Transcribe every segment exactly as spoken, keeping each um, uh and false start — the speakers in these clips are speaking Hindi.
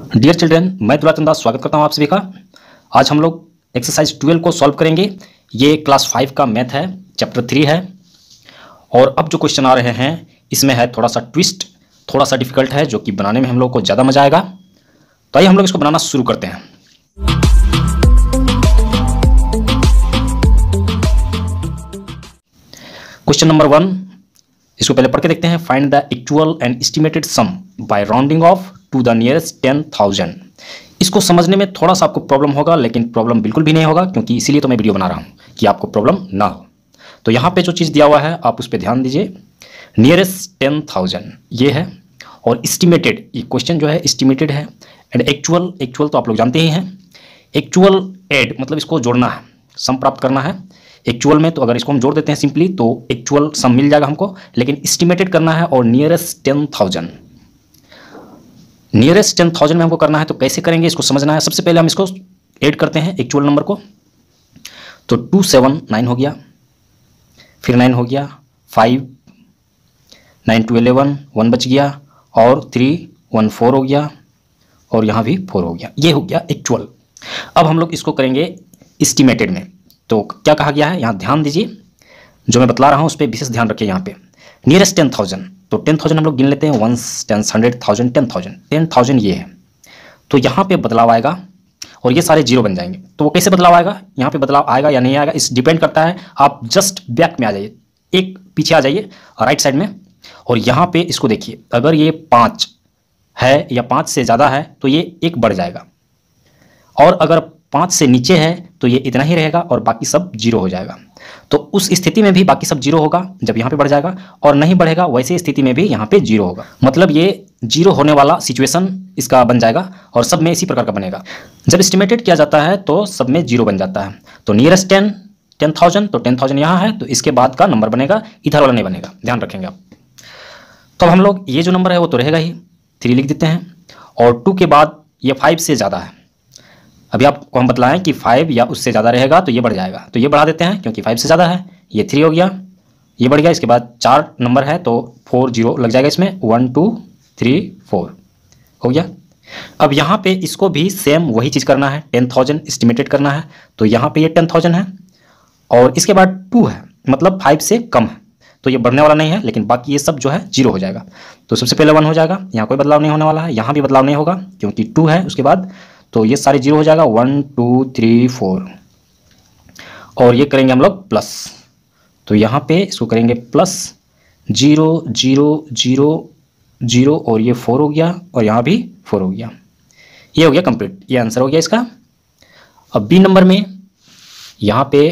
डियर चिल्ड्रन, मैं दुलाचंद दास स्वागत करता हूं आप सभी का। आज हम लोग एक्सरसाइज ट्वेल्व को सॉल्व करेंगे। ये क्लास फाइव का मैथ है, चैप्टर थ्री है। और अब जो क्वेश्चन आ रहे हैं इसमें है थोड़ा सा ट्विस्ट, थोड़ा सा डिफिकल्ट है, जो कि बनाने में हम लोग को ज़्यादा मजा आएगा। तो आइए हम लोग इसको बनाना शुरू करते हैं। क्वेश्चन नंबर वन, इसको पहले पढ़ के देखते हैं। Find the actual and estimated sum by rounding off to the nearest ten thousand. इसको समझने में थोड़ा सा आपको प्रॉब्लम होगा, लेकिन प्रॉब्लम बिल्कुल भी नहीं होगा, क्योंकि इसीलिए तो मैं वीडियो बना रहा हूँ कि आपको प्रॉब्लम ना हो। तो यहाँ पे जो चीज़ दिया हुआ है आप उस पर ध्यान दीजिए। नियरेस्ट टेन थाउजेंड ये है, और एस्टिमेटेड, ये क्वेश्चन जो है एस्टिमेटेड है। एंड एक्चुअल, एक्चुअल तो आप लोग जानते ही हैं। एक्चुअल एड मतलब इसको जोड़ना है, सम प्राप्त करना है एक्चुअल में। तो अगर इसको हम जोड़ देते हैं सिंपली तो एक्चुअल सम मिल जाएगा हमको, लेकिन एस्टिमेटेड करना है और nearest ten thousand nearest ten thousand में हमको करना है। तो कैसे करेंगे इसको समझना है। सबसे पहले हम इसको ऐड करते हैं एक्चुअल नंबर को। तो टू सेवन नाइन हो गया, फिर नाइन हो गया, five, nine two eleven, one बच गया, और थ्री वन फोर हो गया, और यहाँ भी फोर हो गया। ये हो गया एक्चुअल। अब हम लोग इसको करेंगे एस्टिमेटेड में। तो क्या कहा गया है यहाँ ध्यान दीजिए, जो मैं बतला रहा हूँ उस पर विशेष ध्यान रखिए। यहाँ पे नियरेस्ट टेन थाउजेंड, तो टेन थाउजेंड हम लोग गिन लेते हैं। Ones, tens, hundred, thousand, ten thousand. Ten thousand ये है, तो यहाँ पे बदलाव आएगा और ये सारे जीरो बन जाएंगे। तो वो कैसे बदलाव आएगा, यहाँ पे बदलाव आएगा या नहीं आएगा, इस डिपेंड करता है। आप जस्ट बैक में आ जाइए, एक पीछे आ जाइए राइट साइड में, और यहाँ पे इसको देखिए। अगर ये पाँच है या पाँच से ज़्यादा है तो ये एक बढ़ जाएगा, और अगर पाँच से नीचे है तो ये इतना ही रहेगा और बाकी सब जीरो हो जाएगा। तो उस स्थिति में भी बाकी सब जीरो होगा जब यहाँ पे बढ़ जाएगा, और नहीं बढ़ेगा वैसे स्थिति में भी यहाँ पे जीरो होगा। मतलब ये जीरो होने वाला सिचुएशन इसका बन जाएगा, और सब में इसी प्रकार का बनेगा। जब एस्टिमेटेड किया जाता है तो सब में जीरो बन जाता है। तो नियरेस्ट टेन टेन थाउजेंड, तो टेन थाउजेंड यहाँ है, तो इसके बाद का नंबर बनेगा, इधर वाला नहीं बनेगा, ध्यान रखेंगे आप। तो अब हम लोग ये जो नंबर है वो तो रहेगा ही, थ्री लिख देते हैं। और टू के बाद ये फाइव से ज़्यादा है। अभी आपको हम बतलाएं कि फाइव या उससे ज़्यादा रहेगा तो ये बढ़ जाएगा, तो ये बढ़ा देते हैं क्योंकि फाइव से ज़्यादा है। ये थ्री हो गया, ये बढ़ गया। इसके बाद चार नंबर है तो फोर जीरो लग जाएगा इसमें, वन टू थ्री फोर हो गया। अब यहाँ पे इसको भी सेम वही चीज़ करना है, टेन थाउजेंड एस्टिमेटेड करना है। तो यहाँ पे ये टेन थाउजेंड है, और इसके बाद टू है, मतलब फाइव से कम है, तो ये बढ़ने वाला नहीं है, लेकिन बाकी ये सब जो है जीरो हो जाएगा। तो सबसे पहले वन हो जाएगा, यहाँ कोई बदलाव नहीं होने वाला है, यहाँ भी बदलाव नहीं होगा क्योंकि टू है उसके बाद, तो ये सारे जीरो हो जाएगा। वन टू थ्री फोर, और ये करेंगे हम लोग प्लस। तो यहाँ पे इसको करेंगे plus, zero zero zero zero, और ये फोर हो गया, और यहाँ भी फोर हो गया। ये हो गया कंप्लीट, ये आंसर हो गया इसका। अब बी नंबर में यहाँ पे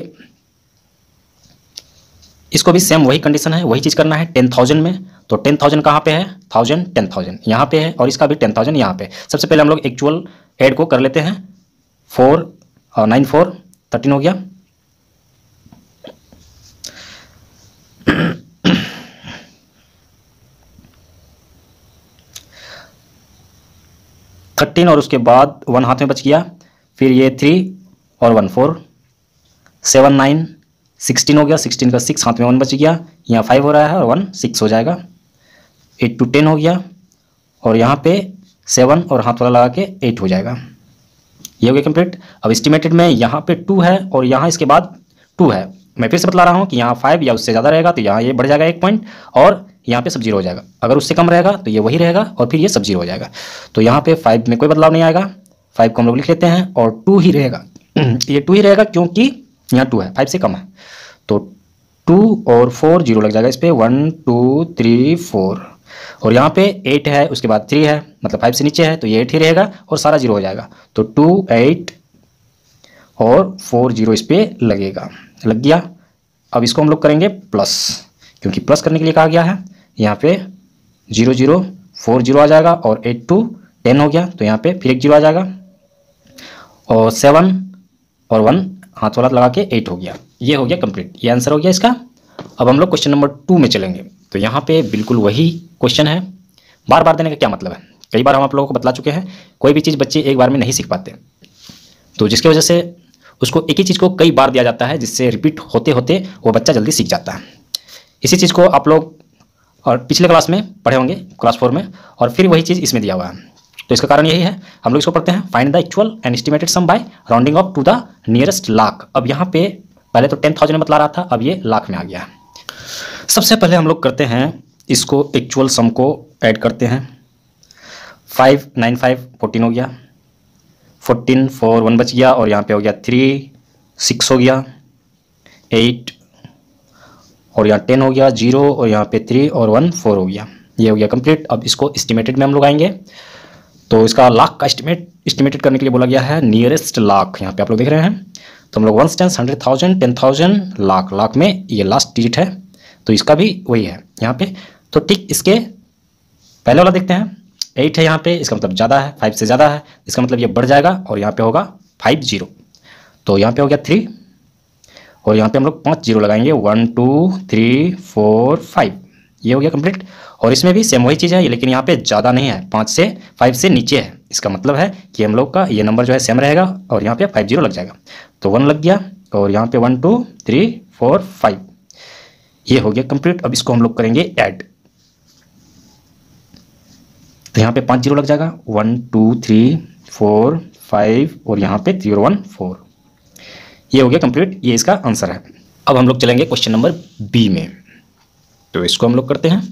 इसको भी सेम वही कंडीशन है, वही चीज़ करना है टेन थाउजेंड में। तो टेन थाउजेंड कहाँ पे है, थाउजेंड, टेन थाउजेंड यहाँ पे है, और इसका भी टेन थाउजेंड यहाँ पे। सबसे पहले हम लोग एक्चुअल ऐड को कर लेते हैं। फोर और नाइन फोर, थर्टीन हो गया। थर्टीन, और उसके बाद वन हाथ में बच गया, फिर ये थ्री और one four, seven nine sixteen हो गया। सिक्सटीन का सिक्स, हाथ में वन बच गया, यहाँ फाइव हो रहा है, और वन सिक्स हो जाएगा। एट टू टेन हो गया, और यहाँ पे सेवन और हाथ वाला लगा के एट हो जाएगा। ये हो गया कंप्लीट। अब एस्टिमेटेड में यहाँ पे टू है, और यहाँ इसके बाद टू है। मैं फिर से बतला रहा हूँ कि यहाँ फाइव या उससे ज़्यादा रहेगा तो यहाँ ये बढ़ जाएगा एक पॉइंट, और यहाँ पे सब जीरो हो जाएगा। अगर उससे कम रहेगा तो ये वही रहेगा, और फिर ये सब जीरो हो जाएगा। तो यहाँ पे फाइव में कोई बदलाव नहीं आएगा, फाइव को हम लोग लिख लेते हैं, और टू ही रहेगा। ये टू ही रहेगा क्योंकि यहाँ टू है, फाइव से कम है। तो टू और फोर जीरो लग जाएगा इस पर, वन टू थ्री फोर, और यहाँ पे एट है, उसके बाद थ्री है, मतलब फाइव से नीचे है, तो ये एट ही रहेगा, और सारा जीरो हो जाएगा। तो टू एट और फोर जीरो इस पर लगेगा, लग गया। अब इसको हम लोग करेंगे प्लस, क्योंकि प्लस करने के लिए कहा गया है। यहाँ पे जीरो जीरो फोर जीरो आ जाएगा, और एट टू टेन हो गया, तो यहाँ पे फिर एक जीरो आ जाएगा, और सेवन और वन हाथ वाला लगा के एट हो गया। ये हो गया कंप्लीट, ये आंसर हो गया इसका। अब हम लोग क्वेश्चन नंबर टू में चलेंगे। तो यहाँ पे बिल्कुल वही क्वेश्चन है। बार बार देने का क्या मतलब है, कई बार हम आप लोगों को बतला चुके हैं, कोई भी चीज़ बच्चे एक बार में नहीं सीख पाते, तो जिसकी वजह से उसको एक ही चीज़ को कई बार दिया जाता है, जिससे रिपीट होते होते वो बच्चा जल्दी सीख जाता है। इसी चीज़ को आप लोग और पिछले क्लास में पढ़े होंगे, क्लास फोर में, और फिर वही चीज़ इसमें दिया हुआ है। तो इसका कारण यही है, हम लोग इसको पढ़ते हैं find the actual and estimated sum by rounding off to the nearest lakh. अब यहाँ पे पहले तो टेन थाउजेंड बतला रहा था, अब ये लाख में आ गया है। सबसे पहले हम लोग करते हैं इसको एक्चुअल सम को ऐड करते हैं। फाइव नाइन फाइव फोर्टीन हो गया, फोर्टीन फोर वन बच गया, और यहाँ पे हो गया थ्री सिक्स हो गया, एट और यहाँ टेन हो गया, जीरो और यहाँ पे थ्री और वन फोर हो गया। ये हो गया कंप्लीट। अब इसको एस्टिमेटेड में हम लोग आएंगे, तो इसका लाख का एस्टिमेट एस्टिमेटेड करने के लिए बोला गया है नियरेस्ट लाख। यहाँ पे आप लोग देख रहे हैं, तो हम लोग one tens hundred thousand ten thousand lakh, lakh में ये लास्ट डिजिट है, तो इसका भी वही है यहाँ पे। तो ठीक इसके पहले वाला देखते हैं, एट है यहाँ पे, इसका मतलब ज़्यादा है, फाइव से ज़्यादा है, इसका मतलब ये बढ़ जाएगा और यहाँ पे होगा फाइव जीरो। तो यहाँ पे हो गया थ्री और यहाँ पे हम लोग पाँच जीरो लगाएंगे, one two three four five, ये हो गया कंप्लीट। और इसमें भी सेम वही चीज़ है, लेकिन यहाँ पे ज़्यादा नहीं है, पाँच से फाइव से नीचे है। इसका मतलब है कि हम लोग का ये नंबर जो है सेम रहेगा और यहाँ पे फाइव जीरो लग जाएगा। तो वन लग गया और यहाँ पे one two three four five, ये हो गया कंप्लीट। अब इसको हम लोग करेंगे ऐड, तो यहाँ पे पाँच जीरो लग जाएगा, one two three four five और यहाँ पे थ्री और वन फोर, ये हो गया कंप्लीट। ये इसका आंसर है। अब हम लोग चलेंगे क्वेश्चन नंबर बी में, तो इसको हम लोग करते हैं।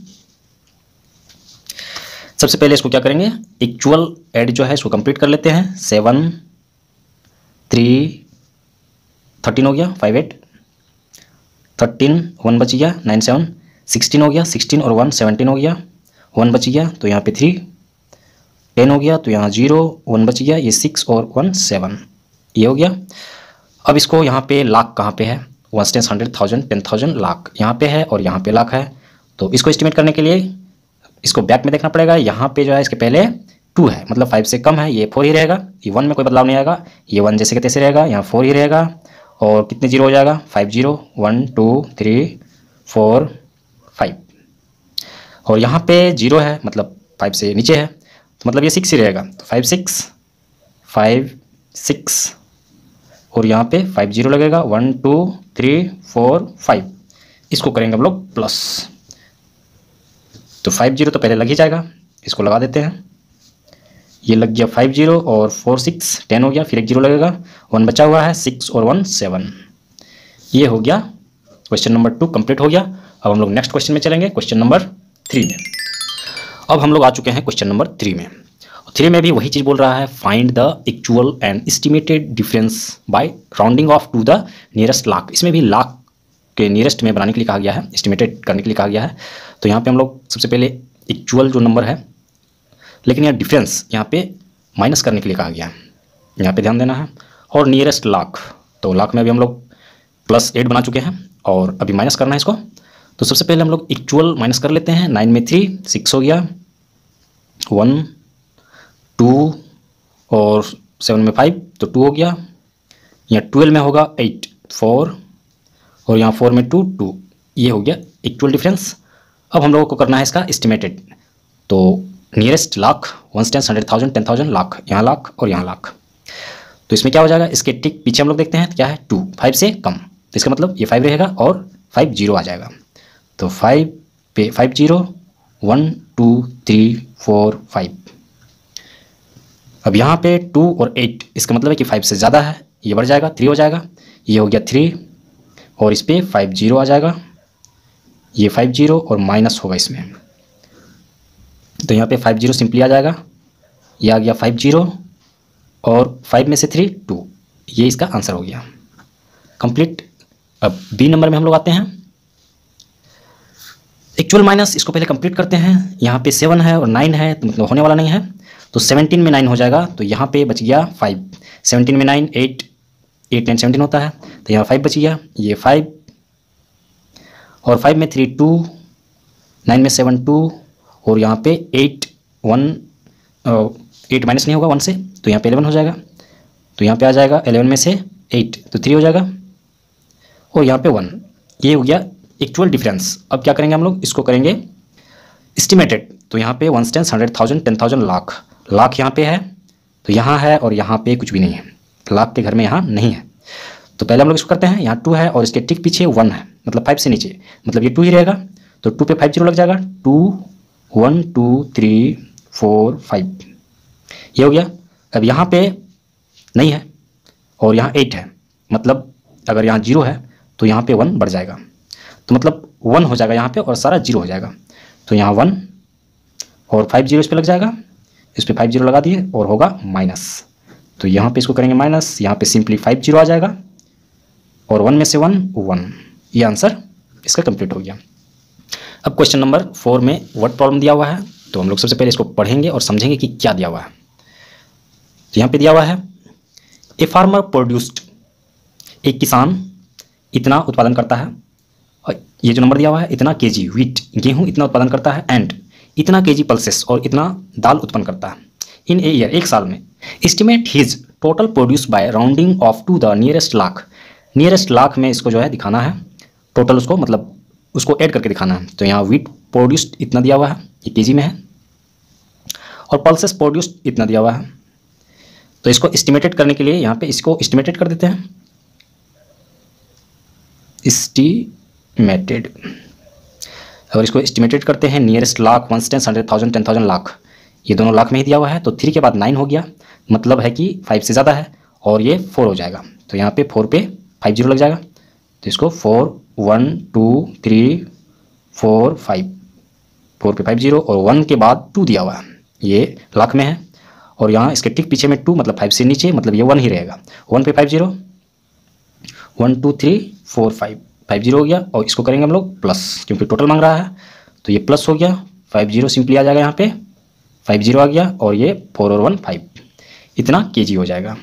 सबसे पहले इसको क्या करेंगे, एक्चुअल ऐड जो है इसको कंप्लीट कर लेते हैं। सेवन थ्री थर्टीन हो गया, फाइव एट थर्टीन, वन बच गया, नाइन सेवन सिक्सटीन हो गया, सिक्सटीन और वन सेवनटीन हो गया, वन बच गया, तो यहाँ पे थ्री, टेन हो गया, तो यहाँ जीरो, वन बच गया, ये सिक्स और वन सेवन, ये हो गया। अब इसको यहाँ पे लाख कहाँ पे है, one tens hundred thousand ten thousand lakh यहाँ पे है और यहाँ पे लाख है। तो इसको एस्टिमेट करने के लिए इसको बैक में देखना पड़ेगा। यहाँ पे जो है इसके पहले टू है, मतलब फाइव से कम है, ये फोर ही रहेगा, ये वन में कोई बदलाव नहीं आएगा, ये वन जैसे के तैसे रहेगा, यहाँ फोर ही रहेगा। और कितने जीरो हो जाएगा, five zero, one two three four five, और यहाँ पे जीरो है मतलब फाइव से नीचे है, तो मतलब ये सिक्स ही रहेगा। तो फाइव सिक्स फाइव सिक्स और यहाँ पे फाइव जीरो लगेगा, one two three four five, इसको करेंगे हम लोग प्लस। तो फाइव जीरो तो पहले लग ही जाएगा, इसको लगा देते हैं, ये लग गया फाइव जीरो और फोर सिक्स टेन हो गया, फिर एक जीरो लगेगा, वन बचा हुआ है, सिक्स और वन सेवन, ये हो गया क्वेश्चन नंबर टू कंप्लीट हो गया। अब हम लोग नेक्स्ट क्वेश्चन में चलेंगे, क्वेश्चन नंबर थ्री में। अब हम लोग आ चुके हैं क्वेश्चन नंबर थ्री में। थ्री में भी वही चीज़ बोल रहा है, find the actual and estimated difference by rounding off to the nearest lakh. इसमें भी लाख के नियरेस्ट में बनाने के लिए कहा गया है, एस्टिमेटेड करने के लिए कहा गया है। तो यहाँ पे हम लोग सबसे पहले एक्चुअल जो नंबर है, लेकिन यहाँ डिफरेंस यहाँ पे माइनस करने के लिए कहा गया है, यहाँ पे ध्यान देना है। और नियरेस्ट लाख, तो लाख में अभी हम लोग प्लस एट बना चुके हैं और अभी माइनस करना है इसको। तो सबसे पहले हम लोग एक्चुअल माइनस कर लेते हैं। नाइन में थ्री, सिक्स हो गया, वन टू और सेवन में फाइव, तो टू हो गया। यहाँ ट्वेल्व में होगा एट, फोर और यहाँ फोर में टू, टू, ये हो गया एक्चुअल डिफरेंस। अब हम लोगों को करना है इसका एस्टिमेटेड। तो nearest lakh, one tens hundred thousand ten thousand lakh, यहाँ लाख और यहाँ लाख। तो इसमें क्या हो जाएगा, इसके ठीक पीछे हम लोग देखते हैं क्या है, टू, फाइव से कम, तो इसका मतलब ये फाइव रहेगा और फाइव जीरो आ जाएगा। तो फाइव पे five zero, one two three four five. अब यहाँ पे टू और एट, इसका मतलब है कि फाइव से ज़्यादा है, ये बढ़ जाएगा, थ्री हो जाएगा, ये हो गया थ्री और इस पर फाइव जीरो आ जाएगा, ये फाइव जीरो और माइनस होगा इसमें, तो यहाँ पे फाइव जीरो सिंपली आ जाएगा, ये आ गया फाइव जीरो और फाइव में से थ्री, टू, ये इसका आंसर हो गया कंप्लीट। अब बी नंबर में हम लोग आते हैं, एक्चुअल माइनस, इसको पहले कंप्लीट करते हैं। यहाँ पे सेवन है और नाइन है, तो मतलब होने वाला नहीं है, तो सेवनटीन में नाइन हो जाएगा, तो यहाँ पे बच गया फाइव, सेवनटीन में nine, eight, eight nine seventeen होता है, तो यहाँ फाइव बच गया, ये फाइव और फाइव में थ्री, टू, नाइन में सेवन, टू और यहाँ पे एट, वन, एट माइनस नहीं होगा वन से, तो यहाँ पे एलेवन हो जाएगा, तो यहाँ पे आ जाएगा एलेवन में से एट, तो थ्री हो जाएगा और यहाँ पे वन, ये हो गया एक्चुअल डिफरेंस। अब क्या करेंगे हम लोग, इसको करेंगे एस्टिमेटेड। तो यहाँ पे one tens hundred thousand ten thousand lakh, lakh यहाँ पे है, तो यहाँ है और यहाँ पे कुछ भी नहीं है, लाख के घर में यहाँ नहीं है। तो पहले हम लोग इसको करते हैं, यहाँ टू है और इसके ठीक पीछे वन है, मतलब फाइव से नीचे, मतलब ये टू ही रहेगा, तो टू पे फाइव जीरो लग जाएगा, two, one two three four five, ये हो गया। अब यहाँ पे नहीं है और यहाँ एट है, मतलब अगर यहाँ जीरो है तो यहाँ पे वन बढ़ जाएगा, तो मतलब वन हो जाएगा यहाँ पे और सारा जीरो हो जाएगा। तो यहाँ वन और फाइव जीरो इस पर लग जाएगा, इस पर फाइव जीरो लगा दिए और होगा माइनस। तो यहाँ पे इसको करेंगे माइनस, यहाँ पे सिंपली फाइव जीरो आ जाएगा और वन में से वन वन। ये आंसर इसका कंप्लीट हो गया। अब क्वेश्चन नंबर फोर में वर्ड प्रॉब्लम दिया हुआ है, तो हम लोग सबसे पहले इसको पढ़ेंगे और समझेंगे कि क्या दिया हुआ है। तो यहाँ पे दिया हुआ है ए फार्मर प्रोड्यूस्ड, एक किसान इतना उत्पादन करता है, और ये जो नंबर दिया हुआ है इतना केजी व्हीट, गेहूं इतना उत्पादन करता है, एंड इतना केजी पल्सेस, और इतना दाल उत्पन्न करता है इन ए ईयर, एक साल में। Estimate his total produce by rounding off to the nearest lakh, nearest lakh में इसको जो है दिखाना है, टोटल उसको मतलब उसको ऐड करके दिखाना है। तो यहाँ व्हीट प्रोड्यूस्ड इतना दिया हुआ है, ये केजी में है, और पल्सेस प्रोड्यूस्ड इतना दिया हुआ है। तो इसको एस्टिमेटेड करने के लिए यहाँ पे इसको एस्टिमेटेड कर देते हैं, एस्टिमेटेड, और इसको एस्टिमेटेड करते हैं nearest lakh, one tens, hundred thousand, ten thousand, lakh, ये दोनों लाख में ही दिया हुआ है। तो थ्री के बाद नाइन हो गया, मतलब है कि फाइव से ज़्यादा है, और ये फोर हो जाएगा। तो यहाँ पे फोर पे फाइव जीरो लग जाएगा, तो इसको four, one, two, three, four, five, four पे फाइव जीरो और वन के बाद टू दिया हुआ है, ये लाख में है, और यहाँ इसके ठीक पीछे में टू, मतलब फाइव से नीचे, मतलब ये वन ही रहेगा। वन पे five zero, one, two, three, four, five, five zero हो गया, और इसको करेंगे हम लोग प्लस, क्योंकि टोटल मांग रहा है, तो ये प्लस हो गया, फाइव जीरो सिंपली आ जाएगा, यहाँ पे फाइव जीरो आ गया, और ये फोर और वन फाइव, इतना केजी हो जाएगा।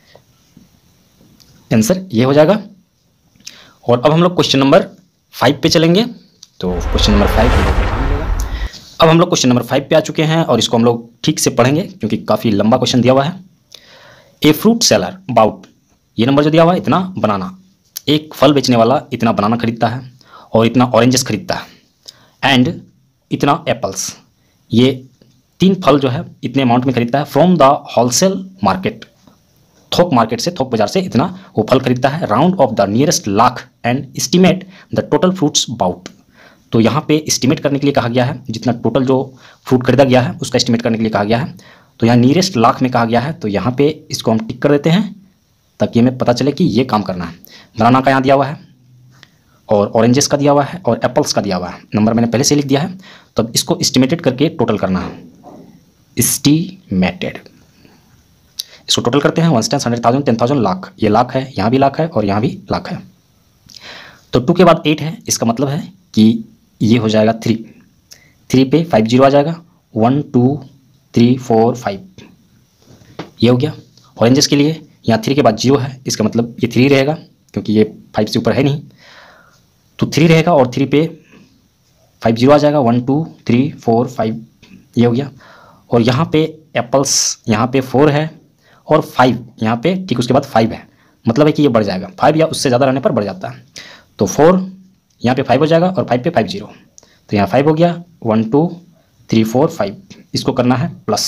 आंसर ये हो जाएगा। और अब हम लोग क्वेश्चन नंबर फाइव पे चलेंगे। तो क्वेश्चन नंबर फाइव अब हम लोग क्वेश्चन नंबर फाइव पे आ चुके हैं, और इसको हम लोग ठीक से पढ़ेंगे क्योंकि काफ़ी लंबा क्वेश्चन दिया हुआ है। ए फ्रूट सेलर बाउट, ये नंबर जो दिया हुआ है इतना बनाना, एक फल बेचने वाला इतना बनाना खरीदता है और इतना ऑरेंजेस खरीदता है, एंड इतना एप्पल्स, ये तीन फल जो है इतने अमाउंट में खरीदता है फ्रॉम द होलसेल मार्केट, थोक मार्केट से, थोक बाजार से इतना वो फल खरीदता है, round off the nearest lakh and estimate the total fruits bought. तो यहाँ पे एस्टिमेट करने के लिए कहा गया है, जितना टोटल जो फ्रूट खरीदा गया है उसका एस्टिमेट करने के लिए कहा गया है। तो यहाँ नियरेस्ट लाख में कहा गया है, तो यहाँ पे इसको हम टिक कर देते हैं ताकि हमें पता चले कि ये काम करना है। बनाना का यहाँ दिया हुआ है, और ऑरेंजेस का दिया हुआ है, और एप्पल्स का दिया हुआ है, नंबर मैंने पहले से लिख दिया है। तो अब इसको एस्टिमेटेड करके टोटल करना है, एस्टिमेटेड, इसको टोटल करते हैं, one tens, hundred thousand, ten thousand, lakh, ये लाख है, यहाँ भी लाख है और यहाँ भी लाख है। तो टू के बाद एट है, इसका मतलब है कि ये हो जाएगा थ्री, थ्री पे फाइव जीरो आ जाएगा, one, two, three, four, five, ये हो गया। ऑरेंजेस के लिए यहाँ थ्री के बाद जीरो है, इसका मतलब ये थ्री रहेगा क्योंकि ये फाइव से ऊपर है नहीं, तो थ्री रहेगा, और थ्री पे फाइव जीरो आ जाएगा, one, two, three, four, five, ये हो गया। और यहाँ पे एप्पल्स यहाँ पे फोर है और फाइव यहाँ पे ठीक उसके बाद फाइव है, मतलब है कि ये बढ़ जाएगा, फाइव या उससे ज़्यादा रहने पर बढ़ जाता है। तो फोर यहाँ पे फाइव हो जाएगा और फाइव पे फाइव जीरो, तो यहाँ फाइव हो गया, one, two, three, four, five, इसको करना है प्लस,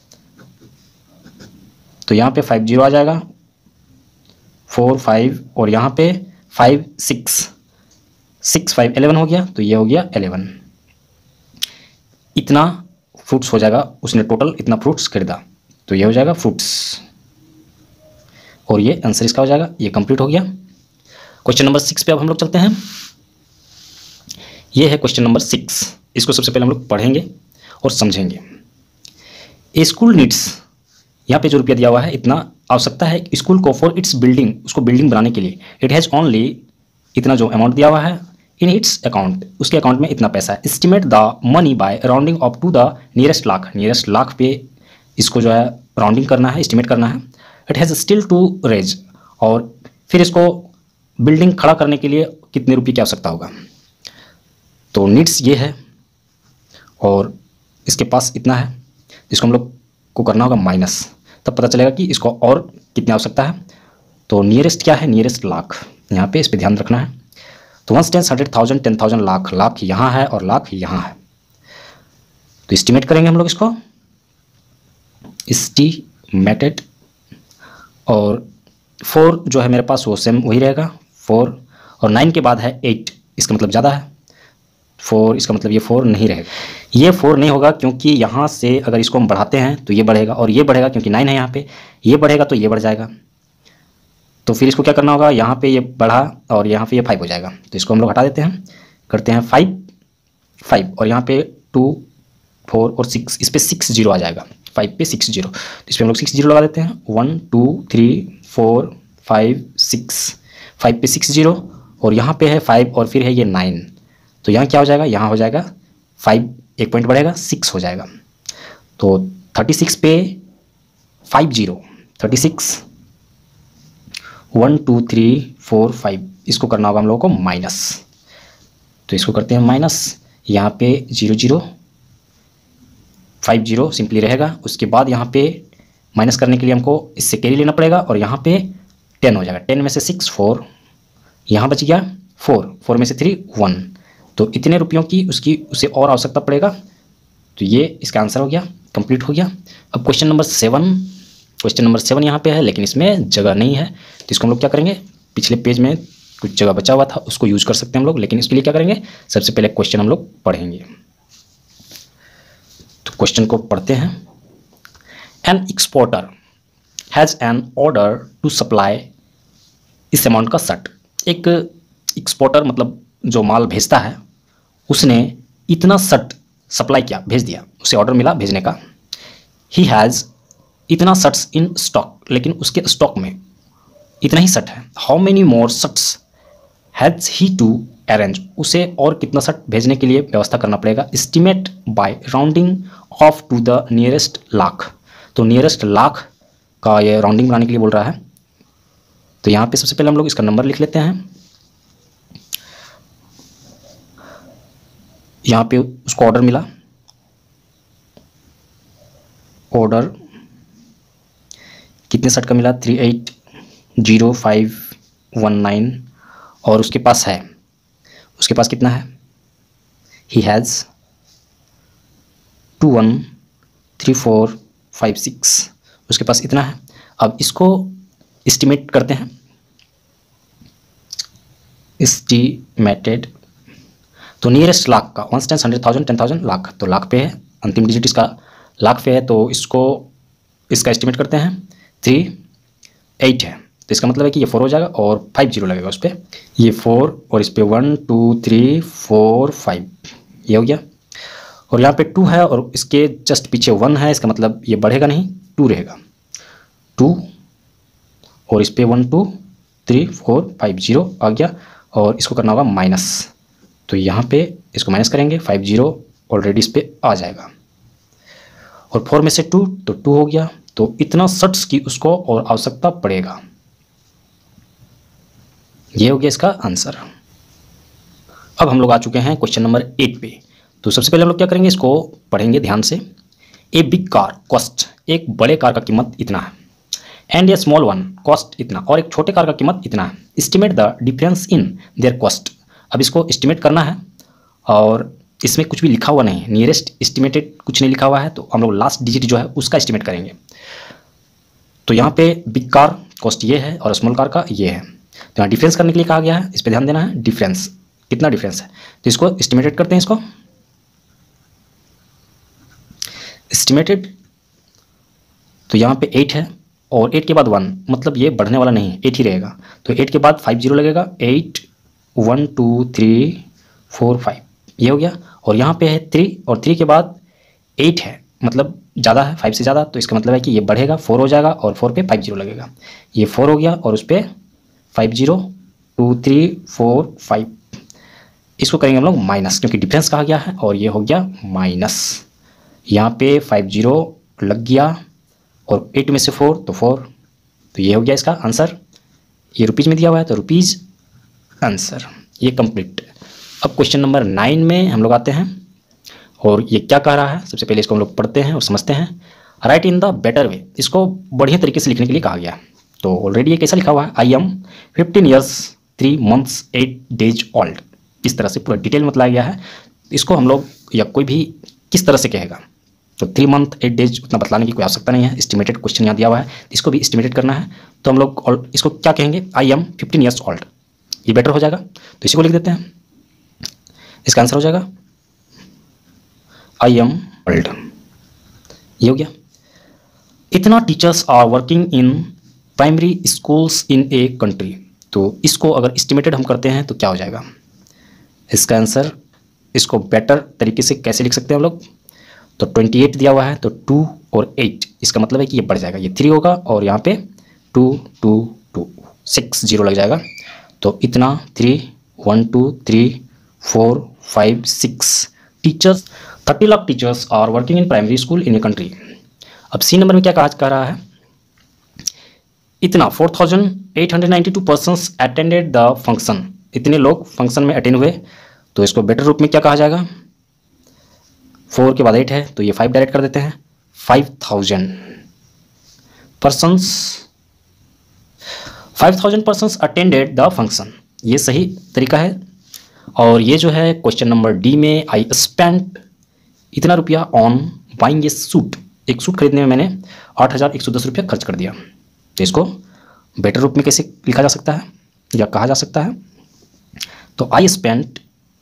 तो यहाँ पे फाइव जीरो आ जाएगा, फोर, फाइव, और यहाँ पे five, six, six, five, eleven हो गया, तो ये हो गया एलेवन। इतना फ्रूट्स हो जाएगा, उसने टोटल इतना फ्रूट्स खरीदा, तो ये हो जाएगा फ्रूट्स, और ये आंसर इसका हो जाएगा। ये कंप्लीट हो गया। क्वेश्चन नंबर सिक्स पे अब हम लोग चलते हैं। ये है क्वेश्चन नंबर सिक्स, इसको सबसे पहले हम लोग पढ़ेंगे और समझेंगे। ए स्कूल नीड्स, यहाँ पे जो रुपया दिया हुआ है इतना आवश्यकता है स्कूल को फॉर इट्स बिल्डिंग, उसको बिल्डिंग बनाने के लिए। इट हैज़ ओनली, इतना जो अमाउंट दिया हुआ है इन इट्स अकाउंट, उसके अकाउंट में इतना पैसा है। Estimate the money by rounding up to the nearest lakh, nearest lakh पे इसको जो है राउंडिंग करना है, एस्टिमेट करना है। It has still to raise, और फिर इसको बिल्डिंग खड़ा करने के लिए कितने रुपये की आवश्यकता होगा। तो नीड्स ये है और इसके पास इतना है, इसको हम लोग को करना होगा माइनस, तब पता चलेगा कि इसको और कितनी आवश्यकता है। तो नियरेस्ट क्या है, नियरेस्ट लाख, यहाँ पे इस पर ध्यान रखना है। तो one tens, hundred thousand, ten thousand, lakh, lakh यहाँ है और लाख यहाँ है, तो एस्टिमेट करेंगे हम लोग इसको, एस्टिमेटेड, और फोर जो है मेरे पास वो सेम वही रहेगा, फोर, और नाइन के बाद है एट, इसका मतलब ज़्यादा है, फोर, इसका मतलब ये फोर नहीं रहेगा, ये फोर नहीं होगा क्योंकि यहाँ से अगर इसको हम बढ़ाते हैं तो ये बढ़ेगा और ये बढ़ेगा क्योंकि नाइन है यहाँ पे, ये बढ़ेगा तो ये बढ़ जाएगा। तो फिर इसको क्या करना होगा, यहाँ पे ये बढ़ा और यहाँ पे ये फाइव हो जाएगा, तो इसको हम लोग हटा देते हैं, करते हैं फाइव फाइव और यहाँ पे टू फोर और सिक्स, इस पर सिक्स जीरो आ जाएगा, फाइव पे सिक्स जीरो, तो इस पर हम लोग सिक्स जीरो लगा देते हैं, one two three four five six, five पे सिक्स जीरो और यहाँ पे है फाइव और फिर है ये नाइन, तो यहाँ क्या हो जाएगा, यहाँ हो जाएगा फाइव, एक पॉइंट बढ़ेगा, सिक्स हो जाएगा। तो थर्टी सिक्स पे five zero, thirty six one two three four five, इसको करना होगा हम लोगों को माइनस, तो इसको करते हैं माइनस, यहाँ पे zero zero five zero simply रहेगा, उसके बाद यहाँ पे माइनस करने के लिए हमको इससे कैरी लेना पड़ेगा और यहाँ पे टेन हो जाएगा, टेन में से सिक्स फोर, यहाँ बच गया फोर, फोर में से थ्री वन, तो इतने रुपयों की उसकी उसे और आवश्यकता पड़ेगा, तो ये इसका आंसर हो गया, कंप्लीट हो गया। अब question number seven, question number seven यहाँ पे है लेकिन इसमें जगह नहीं है, तो इसको हम लोग क्या करेंगे, पिछले पेज में कुछ जगह बचा हुआ था उसको यूज कर सकते हैं हम लोग, लेकिन इसके लिए क्या करेंगे, सबसे पहले क्वेश्चन हम लोग पढ़ेंगे। तो क्वेश्चन को पढ़ते हैं। An exporter has an order to supply इस अमाउंट का शर्ट, एक एक्सपोर्टर मतलब जो माल भेजता है उसने इतना शर्ट सप्लाई किया, भेज दिया, उसे ऑर्डर मिला भेजने का। ही हैज़ इतना शर्ट्स इन स्टॉक, लेकिन उसके स्टॉक में इतना ही शर्ट है। How many more shirts has he to arrange, उसे और कितना शर्ट भेजने के लिए व्यवस्था करना पड़ेगा। Estimate by rounding off to the nearest lakh, तो नियरेस्ट लाख का ये राउंडिंग बनाने के लिए बोल रहा है। तो यहाँ पे सबसे पहले हम लोग इसका नंबर लिख लेते हैं। यहाँ पे उसको ऑर्डर मिला, ऑर्डर कितने शर्ट का मिला, three eight zero five one nine, और उसके पास है, उसके पास कितना है, he has two one three four five six, उसके पास इतना है। अब इसको एस्टिमेट करते हैं, एस्टिमेटेड, तो नियरेस्ट लाख का one tens hundred thousand ten thousand lakh, तो लाख पे है, अंतिम डिजिट इसका लाख पे है, तो इसको इसका एस्टिमेट करते हैं, थ्री एट है, तो इसका मतलब है कि ये फोर हो जाएगा और फाइव जीरो लगेगा उस पर, ये फोर और इस पर one two three four five, ये हो गया। और यहाँ पे टू है और इसके जस्ट पीछे वन है, इसका मतलब ये बढ़ेगा नहीं, टू रहेगा, टू और इस पर one two three four five zero आ गया, और इसको करना होगा माइनस, तो यहाँ पे इसको माइनस करेंगे, फाइव जीरो ऑलरेडी इस पर आ जाएगा, और फोर में से टू तो टू हो गया, तो इतना शर्ट्स की उसको और आवश्यकता पड़ेगा। ये हो गया इसका आंसर। अब हम लोग आ चुके हैं क्वेश्चन नंबर एट पे। तो सबसे पहले हम लोग क्या करेंगे, इसको पढ़ेंगे ध्यान से। ए बिग कार कॉस्ट, एक बड़े कार का कीमत इतना है, and a small one cost इतना, और एक छोटे कार का कीमत इतना है। Estimate the difference in their cost, अब इसको एस्टिमेट करना है और इसमें कुछ भी लिखा हुआ नहीं है, नियरेस्ट एस्टिमेटेड कुछ नहीं लिखा हुआ है, तो हम लोग लास्ट डिजिट जो है उसका एस्टिमेट करेंगे। तो यहाँ पे बिग कार कॉस्ट ये है और स्मॉल कार का ये है, तो यहाँ डिफरेंस करने के लिए कहा गया है, इस पर ध्यान देना है, डिफरेंस कितना डिफरेंस है, तो इसको एस्टिमेटेड करते हैं। इसको एस्टिमेटेड, तो यहाँ पे एट है और एट के बाद वन, मतलब ये बढ़ने वाला नहीं है, एट ही रहेगा, तो एट के बाद फाइव जीरो लगेगा, eight one two three four five, ये हो गया। और यहाँ पे है थ्री और थ्री के बाद एट है, मतलब ज़्यादा है, फाइव से ज़्यादा, तो इसका मतलब है कि ये बढ़ेगा, फोर हो जाएगा और फोर पे फाइव जीरो लगेगा, ये फोर हो गया और उस पर five zero two three four five, इसको करेंगे हम लोग माइनस, क्योंकि डिफरेंस कहा गया है, और ये हो गया माइनस, यहाँ पे फाइव जीरो लग गया और एट में से फोर तो फोर, तो ये हो गया इसका आंसर। ये रुपीज़ में दिया हुआ है तो रुपीज़ आंसर, ये कंप्लीट। अब क्वेश्चन नंबर नाइन में हम लोग आते हैं और ये क्या कह रहा है, सबसे पहले इसको हम लोग पढ़ते हैं और समझते हैं। Write in the better way, इसको बढ़िया तरीके से लिखने के लिए कहा गया है। तो ऑलरेडी ये कैसा लिखा हुआ है, I am fifteen years three months eight days old, इस तरह से पूरा डिटेल में बताया गया है। इसको हम लोग या कोई भी किस तरह से कहेगा, तो थ्री मंथ एट डेज उतना बतलाने की कोई आवश्यकता नहीं है, एस्टिमेटेड क्वेश्चन यहाँ दिया हुआ है, इसको भी एस्टिमेटेड करना है, तो हम लोग इसको क्या कहेंगे, I am fifteen years old, ये बेटर हो जाएगा। तो इसी को लिख देते हैं, इसका आंसर हो जाएगा आई एम वर्ल्ड। ये हो गया। इतना teachers are working in primary schools in a country. तो इसको अगर एस्टिमेटेड हम करते हैं तो क्या हो जाएगा इसका आंसर। इसको बेटर तरीके से कैसे लिख सकते हैं हम लोग, तो अट्ठाईस दिया हुआ है तो टू और एट, इसका मतलब है कि ये बढ़ जाएगा, ये थ्री होगा और यहाँ पे two two two six zero लग जाएगा। तो इतना three one two three four five six teachers thirty lakh teachers are working in primary school in a country. अब सी नंबर में क्या कहा कह रहा है, इतना four thousand eight hundred ninety two persons attended the function. इतने लोग फंक्शन में अटेंड हुए, तो इसको बेटर रूप में क्या कहा जाएगा, फोर के बाद एट है तो ये फाइव डायरेक्ट कर देते हैं, five thousand persons five thousand persons attended the function. ये सही तरीका है। और ये जो है क्वेश्चन नंबर डी में, आई स्पेंट इतना रुपया ऑन बाइंग ए सूट, एक सूट खरीदने में मैंने आठ हज़ार एक सौ दस रुपया खर्च कर दिया। तो इसको बेटर रूप में कैसे लिखा जा सकता है या कहा जा सकता है, तो I spent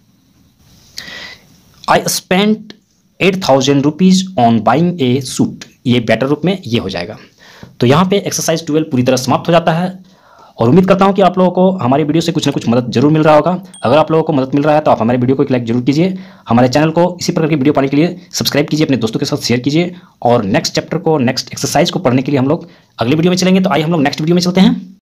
I spent eight thousand rupees on buying a suit. ये बेटर रूप में ये हो जाएगा। तो यहाँ पे एक्सरसाइज ट्वेल्व पूरी तरह समाप्त हो जाता है और उम्मीद करता हूँ कि आप लोगों को हमारी वीडियो से कुछ ना कुछ मदद जरूर मिल रहा होगा। अगर आप लोगों को मदद मिल रहा है तो आप हमारे वीडियो को एक लाइक जरूर कीजिए, हमारे चैनल को इसी प्रकार की वीडियो पाने के लिए सब्सक्राइब कीजिए, अपने दोस्तों के साथ शेयर कीजिए और नेक्स्ट चैप्टर को, नेक्स्ट एक्सरसाइज को पढ़ने के लिए हम लोग अगली वीडियो में चलेंगे। तो आइए हम लोग नेक्स्ट वीडियो में चलते हैं।